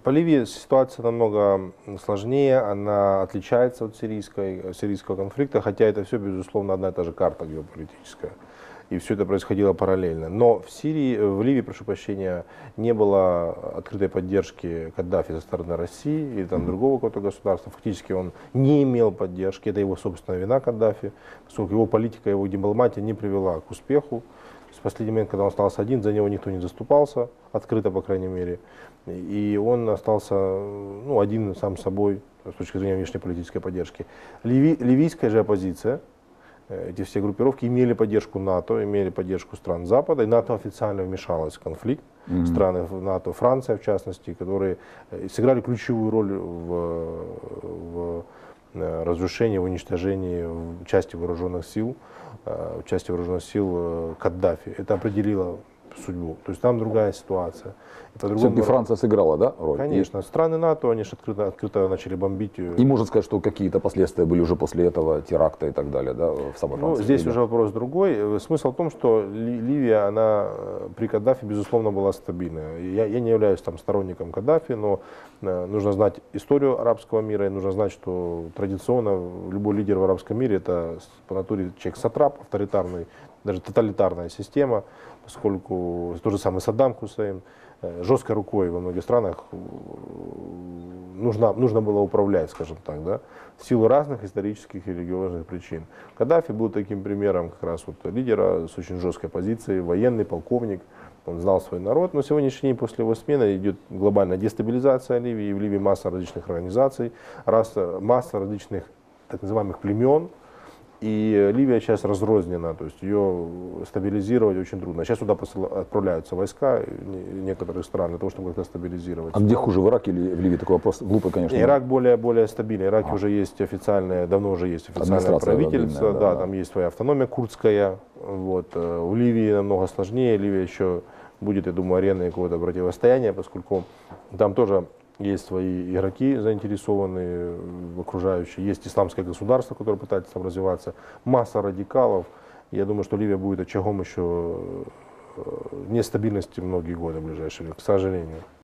По Ливии ситуация намного сложнее, она отличается от сирийского конфликта, хотя это все, безусловно, одна и та же карта геополитическая. И все это происходило параллельно. Но в Ливии, прошу прощения, не было открытой поддержки Каддафи со стороны России или там, другого какого-то государства. Фактически он не имел поддержки, это его собственная вина Каддафи, поскольку его политика, его дипломатия не привела к успеху. В последний момент, когда он остался один, за него никто не заступался, открыто, по крайней мере. И он остался один сам собой с точки зрения внешнеполитической поддержки. Ливийская же оппозиция, эти все группировки имели поддержку НАТО, имели поддержку стран Запада, и НАТО официально вмешалось в конфликт. Страны НАТО, Франция в частности, которые сыграли ключевую роль в разрушении, в уничтожении части вооруженных сил Каддафи. Это определило судьбу. То есть там другая ситуация. Все-таки Франция сыграла, да, роль? Конечно. Страны НАТО, они же открыто начали бомбить. И можно сказать, что какие-то последствия были уже после этого, теракта и так далее, да, в самой Франции? Здесь уже вопрос другой. Смысл в том, что Ливия, она при Каддафи, безусловно, была стабильная. Я не являюсь там сторонником Каддафи, но нужно знать историю арабского мира, и нужно знать, что традиционно любой лидер в арабском мире — это по натуре человек-сатрап, авторитарный, даже тоталитарная система, поскольку тот же самый Саддам Хусейн, жесткой рукой во многих странах нужно было управлять, скажем так, да, в силу разных исторических и религиозных причин. Каддафи был таким примером как раз лидера с очень жесткой позицией, военный полковник, он знал свой народ, но сегодняшний день после его смены идет глобальная дестабилизация Ливии, в Ливии масса различных организаций, масса различных так называемых племен. И Ливия сейчас разрознена, то есть ее стабилизировать очень трудно. Сейчас туда отправляются войска некоторых стран для того, чтобы как-то стабилизировать. А где хуже, в Ираке или в Ливии? Такой вопрос глупый, конечно. Ирак более стабильный. В Ираке уже есть давно уже есть официальное правительство, да, там есть своя автономия курдская. В Ливии намного сложнее. Ливия еще будет, я думаю, ареной какого-то противостояния, поскольку там тоже есть свои игроки заинтересованные в окружающей, есть исламское государство, которое пытается там развиваться, масса радикалов. Я думаю, что Ливия будет очагом еще нестабильности многие годы в ближайшее время, к сожалению.